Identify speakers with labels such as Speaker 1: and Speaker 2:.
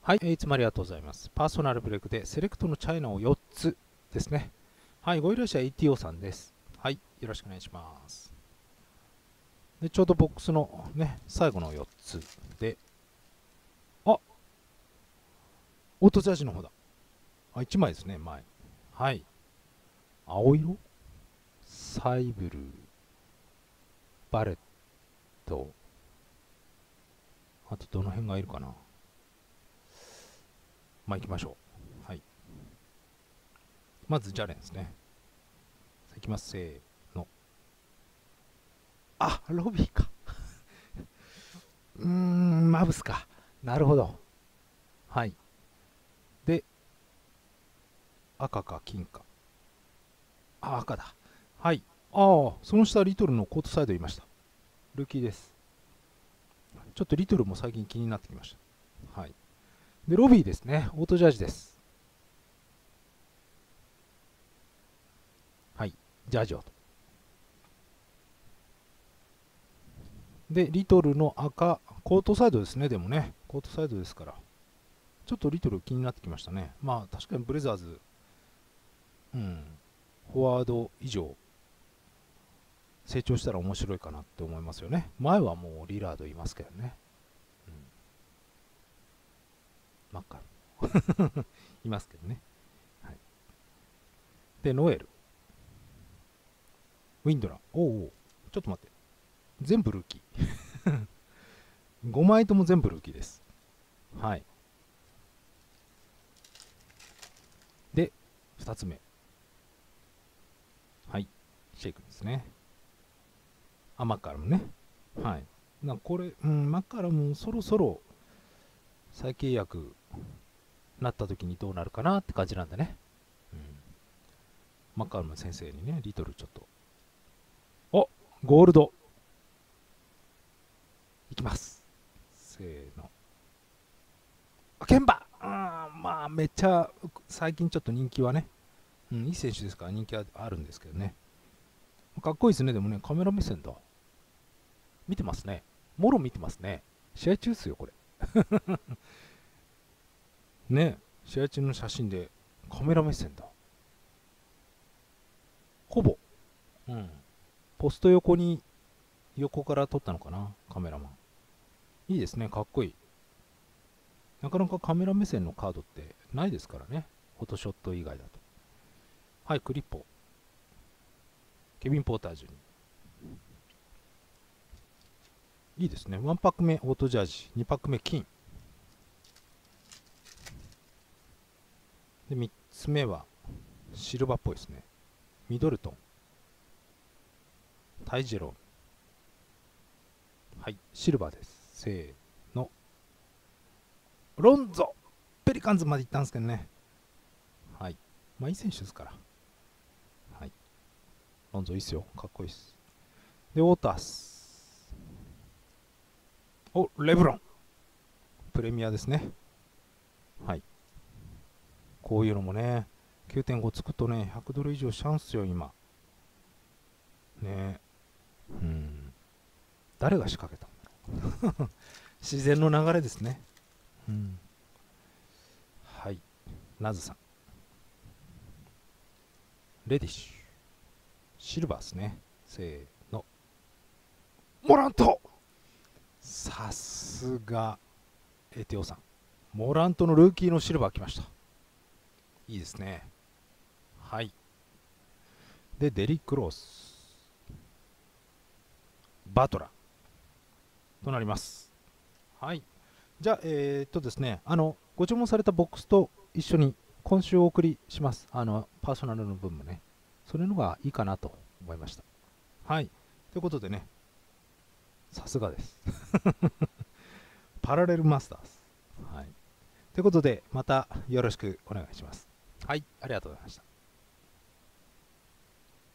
Speaker 1: はい、いつもありがとうございます。パーソナルブレイクでセレクトのチャイナを4つですね。はい、ご依頼者 ATO さんです。はい、よろしくお願いします。で、ちょうどボックスのね、最後の4つで、あ、オートジャージの方だ。あ、1枚ですね、前。はい。青色サイブル、バレット、あとどの辺がいるかな。まあ、行きましょう。はい。まず、ジャレンですね。いきます、せーの。あ、ロビーか。マブスか。なるほど。はい。で、赤か金か。あ、赤だ。はい。ああ、その下、リトルのコートサイドいました。ルーキーです。ちょっとリトルも最近気になってきました。はい。で、ロビーですね。オートジャージです。はい。ジャージをと。で、リトルの赤、コートサイドですね。でもね、コートサイドですから。ちょっとリトル気になってきましたね。まあ、確かにブレザーズ、うん、フォワード以上、成長したら面白いかなって思いますよね。前はもうリラードいますけどね。うん、マッカルいますけどね。はい、で、ノエル、ウィンドラー。おうおう、ちょっと待って。全部ルーキー。5枚とも全部ルーキーです。はい。で、2つ目。はい。シェイクですね。あ、マッカラムね。はい。これ、マッカラムそろそろ再契約なった時にどうなるかなって感じなんだね。うん。マッカラム先生にね、リトルちょっと。お、ゴールド。いきます。せーの。あ、ケンバ、まあ、めっちゃ、最近ちょっと人気はね、いい選手ですから人気はあるんですけどね。かっこいいですね、でもね、カメラ目線だ。見てますね。もろ見てますね。試合中っすよ、これ。ね、試合中の写真でカメラ目線だ。ほぼ。うん。ポスト横に、横から撮ったのかな、カメラマン。いいですね、かっこいい。なかなかカメラ目線のカードってないですからね。フォトショット以外だと。はい、クリッポ。ケビン・ポータージュに。いいですね。1パック目、オートジャージ。2パック目、金。で、3つ目は、シルバーっぽいですね。ミドルトン。タイジェロン。はい、シルバーです。せーの。ロンゾ。ペリカンズまで行ったんですけどね。はい。まあ、いい選手ですから。はい。ロンゾいいっすよ。かっこいいっす。で、ウォータース。お、レブロン。プレミアですね。はい。こういうのもね、9.5 つくとね、100ドル以上しちゃうんすよ、今。ね。うん。誰が仕掛けたんだろう。自然の流れですね。うん。はい。ナズさん。レディッシュ。シルバーですね。せーの。モラント、さすが、エテオさん。モラントのルーキーのシルバー来ました。いいですね。はい。で、デリック・ロース。バトラーとなります。はい。じゃあ、ですね、ご注文されたボックスと一緒に今週お送りします。パーソナルの分もね。それのがいいかなと思いました。はい。ということでね、さすがです。パラレルマスターズ。はい。ということで、またよろしくお願いします。はい。ありがとうございました。